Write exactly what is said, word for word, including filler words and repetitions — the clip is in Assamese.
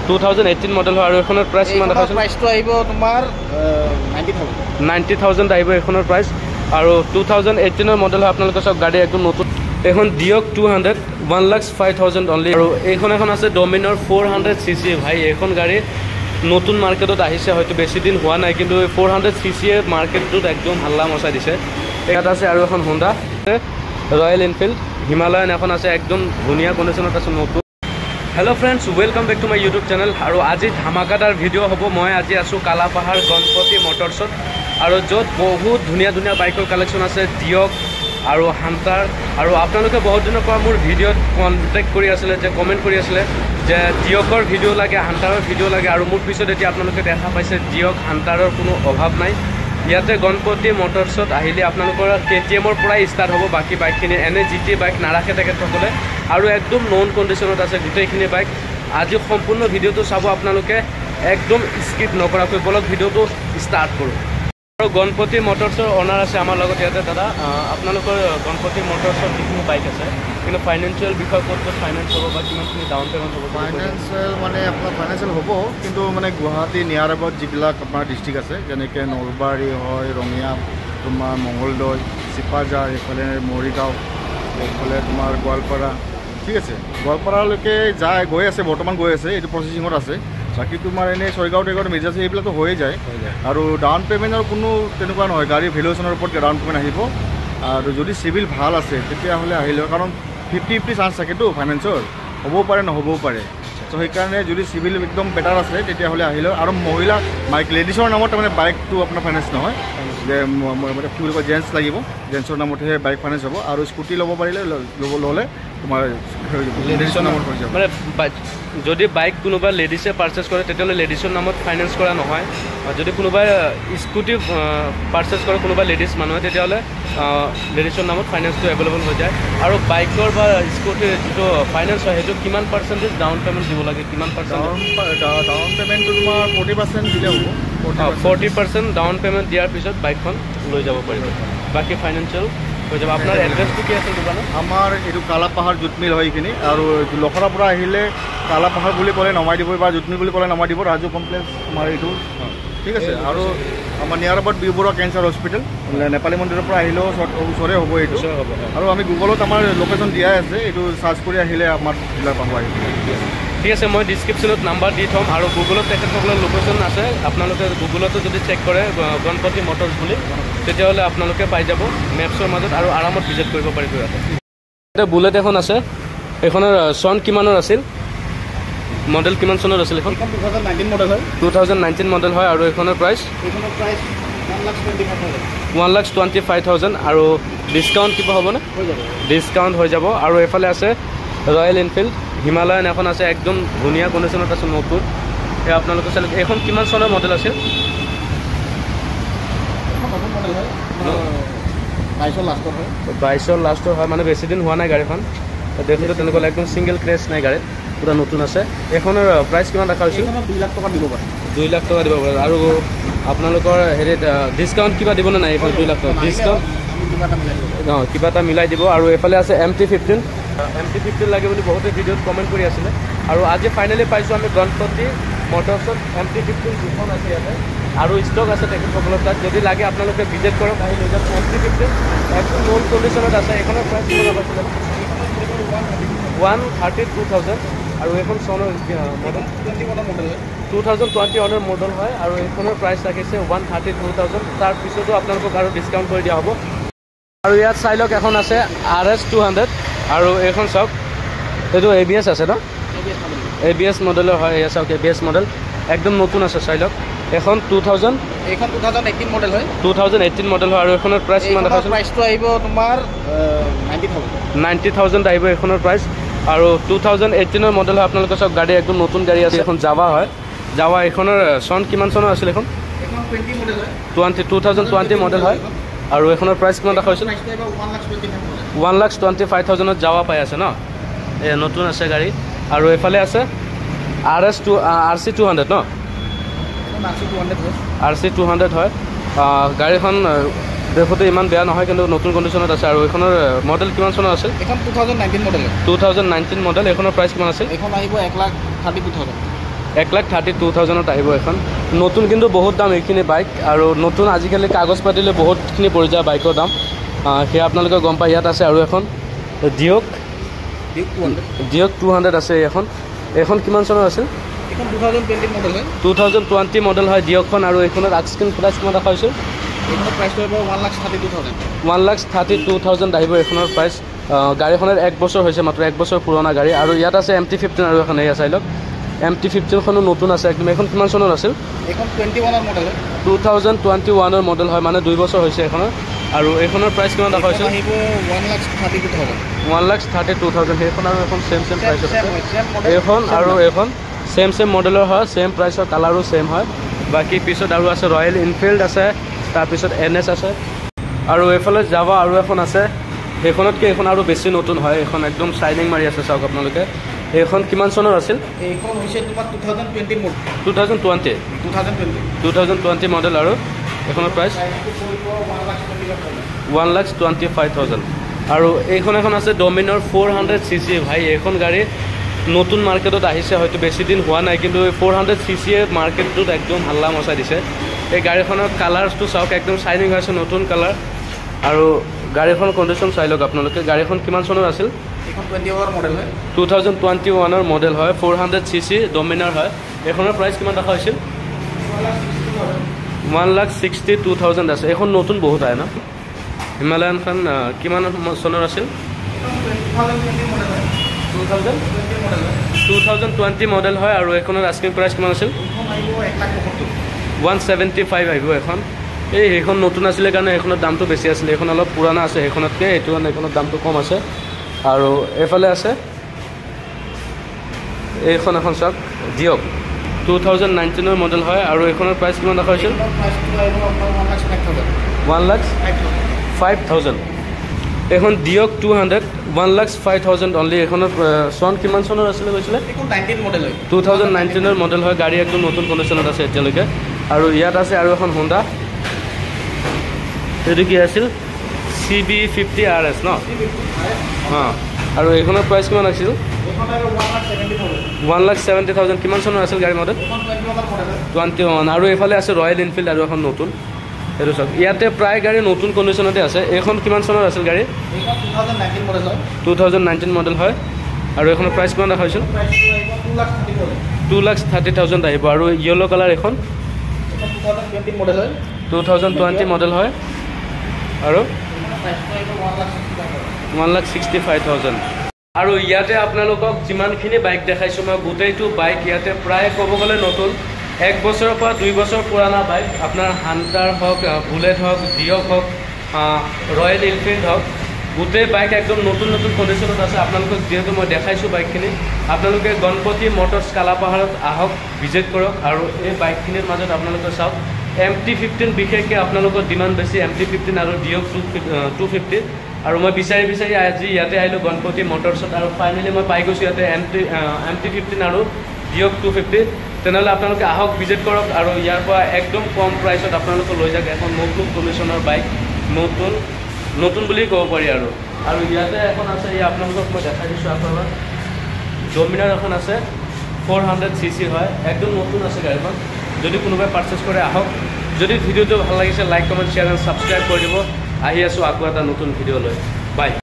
টু থাউজেণ্ড এইটিন মডেল হয় আৰু এখনৰ প্ৰাইচ কিমান দেখাইছে প্ৰাইচটো আহিব তোমাৰ নাইণ্টি থাউজেণ্ড নাইণ্টি থাউজেণ্ড আহিব এখনৰ প্ৰাইচ আৰু টু থাউজেণ্ড এইটিনৰ মডেল হয় আপোনালোকে চব গাড়ী একদম নতুন এখন ডিঅক two hundred one lakhs five thousand only আৰু এইখন এখন আছে ডমিনৰ ফ'ৰ হাণ্ড্ৰেড চি চি ভাই এইখন গাড়ী নতুন মাৰ্কেটত আহিছে হয়তো বেছি দিন হোৱা নাই কিন্তু ফ'ৰ হাণ্ড্ৰেড চি চিয়ে মাৰ্কেটটোত একদম হাল্লা মচাই দিছে ইয়াত আছে আৰু এখন হোণ্ডা ৰয়েল এনফিল্ড হিমালয়ান এখন আছে একদম ধুনীয়া কণ্ডিশ্যনত আছে নতুন hello' friends welcome back to my YouTube channel আৰু আজি ধামাকাদাৰ ভিডিঅ' হ'ব মই আজি আছোঁ কালাপাহাৰ গণপতি মটৰ্ছত আৰু য'ত বহুত ধুনীয়া ধুনীয়া বাইকৰ কালেকশ্যন আছে ডিঅক আৰু হাণ্টাৰ আৰু আপোনালোকে বহুত দিনৰ পৰা মোৰ ভিডিঅ'ত কণ্টেক্ট কৰি আছিলে যে কমেণ্ট কৰি আছিলে যে ডিঅকৰ ভিডিঅ' লাগে হাণ্টাৰৰ ভিডিঅ' লাগে আৰু মোৰ পিছত এতিয়া আপোনালোকে দেখা পাইছে ডিঅক হাণ্টাৰৰ কোনো অভাৱ নাই ইয়াতে গণপতি মটৰ্ছত আহিলে আপোনালোকৰ কে টি এমৰ পৰাই ষ্টাৰ্ট হ'ব বাকী বাইকখিনি এনে জি টি বাইক নাৰাখে তেখেতসকলে আৰু একদম নন কণ্ডিশ্যনত আছে গোটেইখিনি বাইক আজি সম্পূৰ্ণ ভিডিঅ'টো চাব আপোনালোকে একদম স্কিপ নকৰাকৈ বলক ভিডিঅ'টো ষ্টাৰ্ট কৰোঁ আৰু গণপতি মটৰ্ছৰ অনাৰ আছে আমাৰ লগত ইয়াতে দাদা আপোনালোকৰ গণপতি মটৰ্ছৰ যিখিনি বাইক আছে কিন্তু ফাইনেন্সিয়েল বিষয় ক'ত ক'ত ফাইনেন্স হ'ব বা কিমানখিনি ডাউন পে'মেণ্ট হ'ব ফাইনেন্সিয়েল মানে আপোনাৰ ফাইনেন্সিয়েল হ'ব কিন্তু মানে গুৱাহাটী নিয়াৰ এবাউট যিবিলাক আপোনাৰ ডিষ্ট্ৰিক্ট আছে যেনেকৈ নলবাৰী হয় ৰঙিয়া তোমাৰ মঙলদৈ চিপাঝাৰ এইফালে মৰিগাঁও এইফালে তোমাৰ গোৱালপাৰা ঠিক আছে গোৱালপাৰালৈকে যায় গৈ আছে বৰ্তমান গৈ আছে এইটো প্ৰচেচিঙত আছে বাকী তোমাৰ এনেই ছয়গাঁও টয়গাঁও মেজাজ এইবিলাকতো হৈয়ে যায় আৰু ডাউন পে'মেণ্টৰ কোনো তেনেকুৱা নহয় গাড়ীৰ ভেলুৱেশ্যনৰ ওপৰত ডাউন পে'মেণ্ট আহিব আৰু যদি চিভিল ভাল আছে তেতিয়াহ'লে আহিলে কাৰণ ফিফটি ফিফটি চান্স থাকেতো ফাইনেন্সৰ হ'বও পাৰে নহ'বও পাৰে ত' সেইকাৰণে যদি চিভিল একদম বেটাৰ আছে তেতিয়াহ'লে আহিলে আৰু মহিলা বাইক লেডিছৰ নামত তাৰমানে বাইকটো আপোনাৰ ফাইনেন্স নহয় যে মানে কি বুলি কয় জেণ্টছ লাগিব জেণ্টছৰ নামতহে বাইক ফাইনেন্স হ'ব আৰু স্কুটি ল'ব পাৰিলে ল'ব ল'লে তোমাৰ লেডিছৰ নামত হৈ যাব মানে যদি বাইক কোনোবা লেডিছে পাৰ্চেছ কৰে তেতিয়াহ'লে লেডিছৰ নামত ফাইনেন্স কৰা নহয় যদি কোনোবাই স্কুটি পাৰ্চেছ কৰে কোনোবা লেডিছ মানুহে তেতিয়াহ'লে লেডিছৰ নামত ফাইনেন্সটো এভেইলেবল হৈ যায় আৰু বাইকৰ বা স্কুটিৰ যিটো ফাইনেন্স হয় সেইটো কিমান পাৰ্চেণ্টেজ ডাউন পে'মেণ্ট দিব লাগে কিমান পাৰ্চেণ্ট ডাউন পে'মেণ্টটো তোমাৰ ফৰ্টি পাৰ্চেণ্ট দিলে হ'ব ফৰ্টি পাৰ্চেণ্ট ডাউন পে'মেণ্ট দিয়াৰ পিছত বাইকখন লৈ যাব পাৰিব বাকী ফাইনেন্সিয়েল হৈ যাব আপোনাৰ এড্ৰেছটো কি আছে দোকানত আমাৰ এইটো কালাপাহাৰ জুটমিল হয় এইখিনি আৰু লখৰাৰ পৰা আহিলে কালাপাহাৰ বুলি ক'লে নমাই দিব বা জুটমিল বুলি ক'লে নমাই দিব ৰাজু কমপ্লেক্স আমাৰ এইটো ঠিক আছে আৰু আমাৰ near about B Borooah cancer hospital Nepali মন্দিৰৰ পৰা আহিলেও ওচৰে হ'ব এইটো হ'ব আৰু আমি গুগলত আমাৰ লোকেশ্যন দিয়াই আছে এইটো চাৰ্চ কৰি আহিলে আমাৰ জিলাৰ পাব আহিব ঠিক আছে মই ডিছক্ৰিপশ্যনত নাম্বাৰ দি থ'ম আৰু গুগলত তেখেতসকলৰ লোকেশ্যন আছে আপোনালোকে গুগলতো যদি চেক কৰে গণপতি মটৰ্ছ বুলি তেতিয়াহ'লে আপোনালোকে পাই যাব মেপছৰ মাজত আৰু আৰামত ভিজিট কৰিব পাৰিব ইয়াতে এতিয়া বুলেট এখন আছে এইখনৰ চন কিমানৰ আছিল মডেল কিমান চনৰ আছিল এখন টু থাউজেণ্ড নাইনটিন মডেল হয় টু থাউজেণ্ড নাইনটিন মডেল হয় আৰু এইখনৰ প্ৰাইচ এইখনৰ price one lakh twenty five thousand one lakh twenty five thousand আৰু ডিছকাউণ্ট কিবা হ'বনে হৈ যাব ডিছকাউণ্ট হৈ যাব আৰু এইফালে আছে ৰয়েল এনফিল্ড হিমালয়ান এখন আছে একদম ধুনীয়া কণ্ডিশ্যনত আছে নতুন এই আপোনালোকে চালে এইখন কিমান চনৰ মডেল আছিল বাইছৰ লাষ্টৰ হয় বাইছৰ লাষ্টৰ হয় মানে বেছি দিন হোৱা নাই গাড়ীখন দেখোঁতে তেনেকুৱা একদম ছিংগল ক্ৰেছ নাই গাড়ীত পূৰা নতুন আছে এইখনৰ প্ৰাইচ কিমান ৰখা হৈছিল দুই লাখ টকা দিব পাৰে দুই লাখ টকা দিব পাৰে আৰু আপোনালোকৰ হেৰিত ডিছকাউণ্ট কিবা দিবনে নাই এইখন দুই লাখ টকা ডিছকাউণ্ট অঁ কিবা এটা মিলাই দিব আৰু এইফালে আছে M T fifteen M T fifteen লাগে বুলি বহুতে ভিডিঅ'ত কমেণ্ট কৰি আছিলে আৰু আজি ফাইনেলি পাইছোঁ আমি গণপতি মটৰ্ছত এম টি ফিফটিন দুখন আছে ইয়াতে আৰু ষ্টক আছে তেখেতসকলৰ তাত যদি লাগে আপোনালোকে ভিজিট কৰক আহি লৈ যাওক এম টি ফিফটিন একদম নন কণ্ডিশ্যনত আছে এইখনৰ প্ৰাইচ কিমান পাইছিলে ওৱান থাৰ্টি টু থাউজেণ্ড আৰু এইখন চনৰ মডেল টু থাউজেণ্ড টুৱেণ্টি ওৱানৰ মডেল হয় আৰু এইখনৰ প্ৰাইচ ৰাখিছে ওৱান থাৰ্টি টু থাউজেণ্ড তাৰপিছতো আপোনালোকক আৰু ডিছকাউণ্ট কৰি দিয়া হ'ব আৰু ইয়াত চাই লওক এখন আছে আৰ এছ টু হাণ্ড্ৰেড আৰু এইখন চাওক এইটো এ বি এছ আছে ন এ বি এছ মডেলৰ হয় এয়া চাওক এ বি এছ মডেল একদম নতুন আছে চাই লওক এখন টু থাউজেণ্ড এইখন টু থাউজেণ্ড এইটিন মডেল হয় টু থাউজেণ্ড এইটিন মডেল হয় আৰু এইখনৰ প্ৰাইচ কিমান দেখা হৈছে প্ৰাইচটো আহিব তোমাৰ নাইণ্টি থাউজেণ্ড নাইণ্টি থাউজেণ্ড আহিব এইখনৰ প্ৰাইচ আৰু টু থাউজেণ্ড এইটিনৰ মডেল হয় আপোনালোকে চাওক গাড়ী একদম নতুন গাড়ী আছে এখন জাৱা হয় জাৱা এইখনৰ চন কিমান চনৰ আছিল এখন twenty two thousand twenty model হয় আৰু এইখনৰ প্ৰাইচ কিমান দেখা হৈছিল ওৱান লাখ টুৱেণ্টি ফাইভ থাউজেণ্ডত জাৱা পাই আছে ন এই নতুন আছে গাড়ী আৰু এইফালে আছে R S two R C two hundred ন আৰ চি টু হাণ্ড্ৰেড হয় গাড়ীখন দেখোঁতে ইমান বেয়া নহয় কিন্তু নতুন কণ্ডিশ্যনত আছে আৰু এইখনৰ মডেল কিমান চনৰ আছিল এখন two thousand nineteen model two thousand nineteen model এইখনৰ প্ৰাইচ কিমান আছিল এইখন আহিব এক লাখ থাৰ্টি টু থাউজেণ্ড এক লাখ থাৰ্টি টু থাউজেণ্ডত আহিব এখন নতুন কিন্তু বহুত দাম এইখিনি বাইক আৰু নতুন আজিকালি কাগজ পাতিলে বহুতখিনি পৰি যায় বাইকৰ দাম সেয়া আপোনালোকে গম পায় ইয়াত আছে আৰু এখন ডিঅ'ক ডিঅ'ক টু হাণ্ড্ৰেড আছে এখন এখন কিমান চনৰ আছিল টু থাউজেণ্ড টুৱেণ্টি মডেল হয় ডিঅ'কখন আৰু এইখনত আক্সকিন প্ৰাইচ কিমান ৰখা হৈছিল one lakh thirty two thousand আহিব এইখনৰ প্ৰাইচ গাড়ীখনৰ এক বছৰ হৈছে মাত্ৰ এক বছৰ পুৰণা গাড়ী আৰু ইয়াত আছে এম টি ফিফটিন আৰু এখন এয়া চাই লওক এম টি ফিফটিনখনো নতুন আছে একদম এইখন কিমান চনৰ আছিল টু থাউজেণ্ড টুৱেণ্টি ওৱানৰ মডেল হয় মানে দুই বছৰ হৈছে এইখনৰ আৰু এইখনৰ প্ৰাইচ কিমান ৰখা হৈছিল one lakh thirty two thousand সেইখন আৰু এখন ছেম ছেম প্ৰাইচত এইখন আৰু এইখন ছেম ছেম মডেলৰ হয় ছেম প্ৰাইচৰ কালাৰো ছেম হয় বাকী পিছত আৰু আছে ৰয়েল এনফিল্ড আছে তাৰপিছত এন এছ আছে আৰু এইফালে যাবা আৰু এখন আছে সেইখনতকৈ এইখন আৰু বেছি নতুন হয় এইখন একদম শ্বাইনিং মাৰি আছে চাওক আপোনালোকে এইখন কিমান চনৰ আছিল two thousand twenty two thousand twenty model আৰু এইখনৰ price one lakh twenty five thousand আৰু এইখন এখন আছে ডমিনৰ ফ'ৰ হাণ্ড্ৰেড চি চি ভাই এইখন গাড়ী নতুন মাৰ্কেটত আহিছে হয়তো বেছি দিন হোৱা নাই কিন্তু ফ'ৰ হাণ্ড্ৰেড চি চিয়ে মাৰ্কেটটোত একদম হাল্লা মচাই দিছে এই গাড়ীখনৰ কালাৰটো চাওক একদম শ্বাইনিং হৈছে নতুন কালাৰ আৰু গাড়ীখনৰ কণ্ডিশ্যন চাই লওক আপোনালোকে গাড়ীখন কিমান চনৰ আছিল টু থাউজেণ্ড টুৱেণ্টি ওৱানৰ মডেল হয় four hundred C C Dominar হয় এইখনৰ প্ৰাইচ কিমান ৰখা হৈছিল one lakh sixty two thousand আছে এইখন নতুন বহুত আহে ন হিমালয়ানখন কিমান চনৰ আছিল টু থাউজেণ্ড টুৱেণ্টি মডেল হয় আৰু এইখনৰ আস্কিং প্ৰাইচ কিমান আছিল ওৱান ছেভেণ্টি ফাইভ আহিব এখন এই সেইখন নতুন আছিলে কাৰণে সেইখনৰ দামটো বেছি আছিলে এইখন অলপ পুৰণা আছে সেইখনতকৈ এইটো কাৰণে এইখনৰ দামটো কম আছে আৰু এইফালে আছে এইখন এখন চাওক ডিঅ'ক টু থাউজেণ্ড নাইনটিনৰ মডেল হয় আৰু এইখনৰ প্ৰাইচ কিমান ৰখা হৈছিল ওৱান লাখ ফাইভ থাউজেণ্ড এইখন ডিঅ'ক two hundred one lakh five thousand only এইখনৰ চন কিমান চনৰ আছিলে কৈছিলে টু থাউজেণ্ড নাইনটিনৰ মডেল হয় গাড়ী একদম নতুন কণ্ডিশ্যনত আছে এতিয়ালৈকে আৰু ইয়াত আছে আৰু এখন হোণ্ডা এইটো কি আছিল C B fifty R S ন অঁ আৰু এইখনৰ প্ৰাইচ কিমান আছিল ওৱান লাখ ছেভেণ্টি থাউজেণ্ড কিমান চনৰ আছিল গাড়ী মডেল টুৱেণ্টি ওৱান আৰু এইফালে আছে ৰয়েল এনফিল্ড আৰু এখন নতুন এইটো চাওক ইয়াতে প্ৰায় গাড়ী নতুন কণ্ডিশ্যনতে আছে এইখন কিমান চনৰ আছিল গাড়ী টু থাউজেণ্ড নাইনটিন মডেল হয় আৰু এইখনৰ প্ৰাইচ কিমান ৰখা হৈছিল টু লাখ থাৰ্টি থাউজেণ্ড আহিব আৰু য়েল্ল' কালাৰ এইখন টু থাউজেণ্ড টুৱেণ্টি মডেল হয় আৰু one lakh sixty five thousand আৰু ইয়াতে আপোনালোকক যিমানখিনি বাইক দেখাইছোঁ মই গোটেইটো বাইক ইয়াতে প্ৰায় ক'ব গ'লে নতুন এক বছৰৰ পৰা দুই বছৰ পুৰণা বাইক আপোনাৰ হাণ্টাৰ হওক বুলেট হওক ডিঅ'ক হওক ৰয়েল এনফিল্ড হওক গোটেই বাইক একদম নতুন নতুন কণ্ডিশ্যনত আছে আপোনালোকক যিহেতু মই দেখাইছোঁ বাইকখিনি আপোনালোকে গণপতি মটৰ্ছ কালাপাহাৰত আহক ভিজিট কৰক আৰু এই বাইকখিনিৰ মাজত আপোনালোকে চাওক এম টি ফিফটিন বিশেষকৈ আপোনালোকৰ ডিমাণ্ড বেছি এম টি ফিফটিন আৰু ডিঅ'ক টু টু ফিফটি আৰু মই বিচাৰি বিচাৰি আজি ইয়াতে আহিলোঁ গণপতি মটৰ্ছত আৰু ফাইনেলি মই পাই গৈছোঁ ইয়াতে M T M T fifteen আৰু ডিঅ'ক টু ফিফটি তেনেহ'লে আপোনালোকে আহক ভিজিট কৰক আৰু ইয়াৰ পৰা একদম কম প্ৰাইচত আপোনালোকে লৈ যাওক এখন নতুন কণ্ডিশ্যনৰ বাইক নতুন নতুন বুলি ক'ব পাৰি আৰু আৰু ইয়াতে এখন আছে এই আপোনালোকক মই দেখাই দিছোঁ আপোনাৰ ডমিনাৰ এখন আছে ফ'ৰ হাণ্ড্ৰেড চি চি হয় একদম নতুন আছে গাড়ীখন যদি কোনোবাই পাৰ্চেছ কৰে আহক যদি ভিডিঅ'টো ভাল লাগিছে like comment share and subscribe কৰি দিব আহি আছোঁ আকৌ এটা নতুন ভিডিঅ' লৈ বাই